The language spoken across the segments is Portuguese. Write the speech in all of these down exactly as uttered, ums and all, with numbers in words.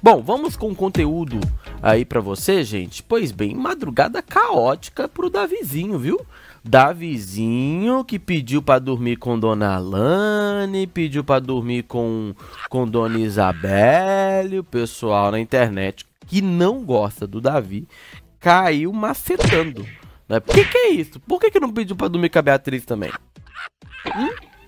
Bom, vamos com conteúdo aí pra você, gente. Pois bem, madrugada caótica pro Davizinho, viu? Davizinho que pediu pra dormir com Dona Alane, pediu pra dormir com, com Dona Isabelle. O pessoal na internet que não gosta do Davi caiu macetando, né? Por que que é isso? Por que que não pediu pra dormir com a Beatriz também? Hum?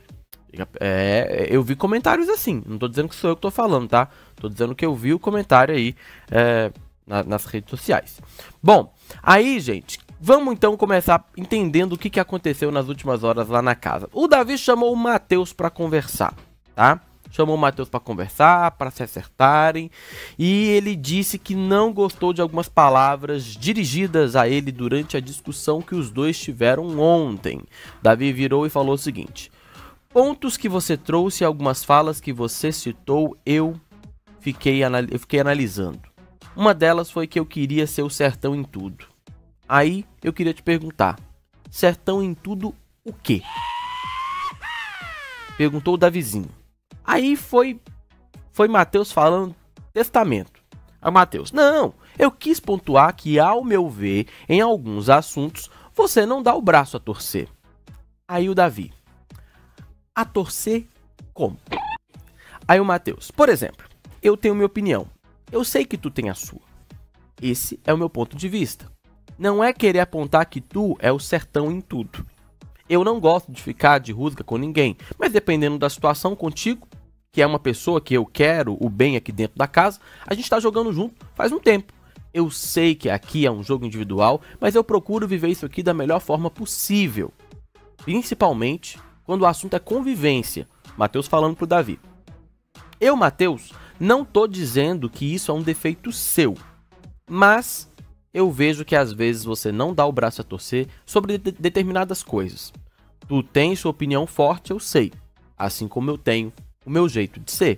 É, eu vi comentários assim, não tô dizendo que sou eu que tô falando, tá? Tô dizendo que eu vi o comentário aí é, na, nas redes sociais. Bom, aí, gente, vamos então começar entendendo o que, que aconteceu nas últimas horas lá na casa. O Davi chamou o Matheus pra conversar, tá? Chamou o Matheus pra conversar, pra se acertarem, e ele disse que não gostou de algumas palavras dirigidas a ele durante a discussão que os dois tiveram ontem. Davi virou e falou o seguinte: pontos que você trouxe e algumas falas que você citou, eu fiquei, eu fiquei analisando. Uma delas foi que eu queria ser o certão em tudo. Aí eu queria te perguntar, certão em tudo o quê? Perguntou o Davizinho. Aí foi, foi Matheus falando testamento. Aí Matheus, não, eu quis pontuar que, ao meu ver, em alguns assuntos, você não dá o braço a torcer. Aí o Davi, a torcer como? Aí o Matheus, por exemplo, eu tenho minha opinião, eu sei que tu tem a sua. Esse é o meu ponto de vista. Não é querer apontar que tu é o certão em tudo. Eu não gosto de ficar de rusga com ninguém, mas dependendo da situação contigo, que é uma pessoa que eu quero o bem aqui dentro da casa, a gente tá jogando junto faz um tempo. Eu sei que aqui é um jogo individual, mas eu procuro viver isso aqui da melhor forma possível. Principalmente quando o assunto é convivência. Matheus falando pro Davi. Eu, Matheus, não tô dizendo que isso é um defeito seu, mas eu vejo que às vezes você não dá o braço a torcer sobre de determinadas coisas. Tu tens sua opinião forte, eu sei, assim como eu tenho o meu jeito de ser.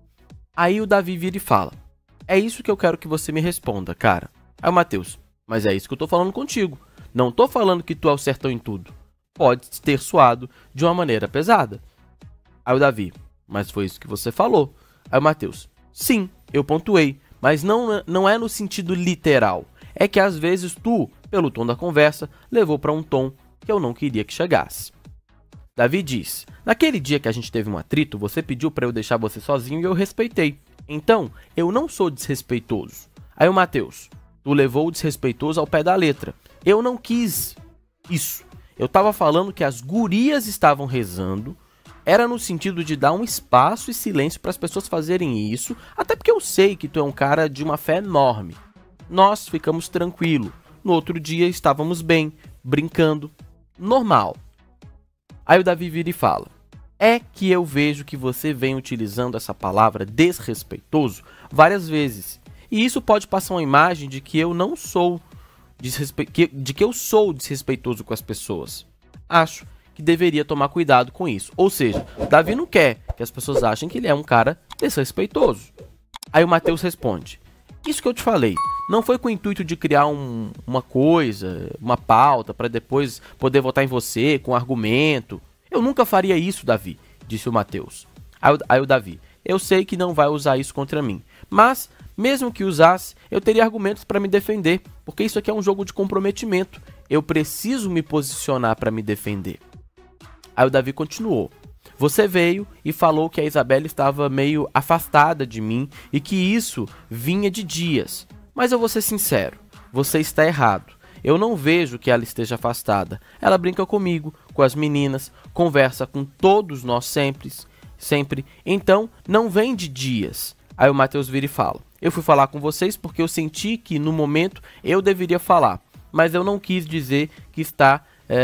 Aí o Davi vira e fala, é isso que eu quero que você me responda, cara. Aí o Matheus, mas é isso que eu tô falando contigo. Não tô falando que tu é o certão em tudo. Pode ter soado de uma maneira pesada. Aí o Davi, mas foi isso que você falou. Aí o Matheus, sim, eu pontuei, mas não, não é no sentido literal. É que às vezes tu, pelo tom da conversa, levou para um tom que eu não queria que chegasse. Davi diz, naquele dia que a gente teve um atrito, você pediu para eu deixar você sozinho e eu respeitei. Então, eu não sou desrespeitoso. Aí o Matheus, tu levou o desrespeitoso ao pé da letra. Eu não quis isso. Eu tava falando que as gurias estavam rezando, era no sentido de dar um espaço e silêncio para as pessoas fazerem isso, até porque eu sei que tu é um cara de uma fé enorme. Nós ficamos tranquilos. No outro dia estávamos bem, brincando, normal. Aí o Davi vira e fala, é que eu vejo que você vem utilizando essa palavra desrespeitoso várias vezes. E isso pode passar uma imagem de que eu não sou, desrespe... de que eu sou desrespeitoso com as pessoas. Acho que deveria tomar cuidado com isso. Ou seja, Davi não quer que as pessoas achem que ele é um cara desrespeitoso. Aí o Matheus responde, isso que eu te falei, não foi com o intuito de criar um, uma coisa, uma pauta, para depois poder votar em você com argumento. Eu nunca faria isso, Davi, disse o Matheus. Aí, aí o Davi, eu sei que não vai usar isso contra mim, mas mesmo que usasse, eu teria argumentos para me defender, porque isso aqui é um jogo de comprometimento. Eu preciso me posicionar para me defender. Aí o Davi continuou. Você veio e falou que a Isabelle estava meio afastada de mim e que isso vinha de dias. Mas eu vou ser sincero, você está errado. Eu não vejo que ela esteja afastada. Ela brinca comigo, com as meninas, conversa com todos nós sempre, sempre. Então, não vem de dias. Aí o Matheus vira e fala, eu fui falar com vocês porque eu senti que no momento eu deveria falar, mas eu não quis dizer que está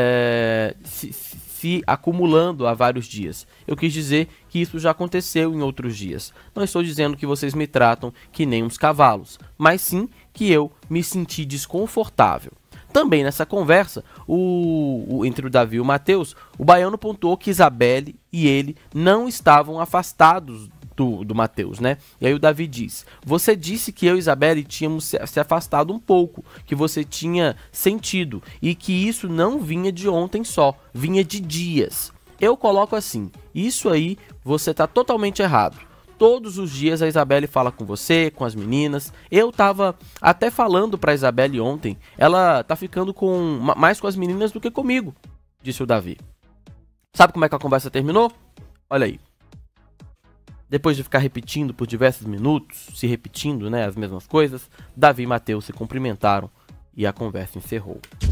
é, se, se acumulando há vários dias. Eu quis dizer que isso já aconteceu em outros dias. Não estou dizendo que vocês me tratam que nem uns cavalos, mas sim que eu me senti desconfortável. Também nessa conversa, o, o, entre o Davi e o Matheus, o Baiano pontuou que Isabelle e ele não estavam afastados do, do Matheus, né? E aí o Davi diz, você disse que eu e Isabelle tínhamos se, se afastado um pouco, que você tinha sentido, e que isso não vinha de ontem só, vinha de dias. Eu coloco assim, isso aí você tá totalmente errado. todos os dias a Isabelle fala com você, com as meninas. Eu tava até falando pra Isabelle ontem, ela tá ficando com mais com as meninas do que comigo, disse o Davi. Sabe como é que a conversa terminou? Olha aí. Depois de ficar repetindo por diversos minutos, se repetindo, né, as mesmas coisas, Davi e Matheus se cumprimentaram e a conversa encerrou.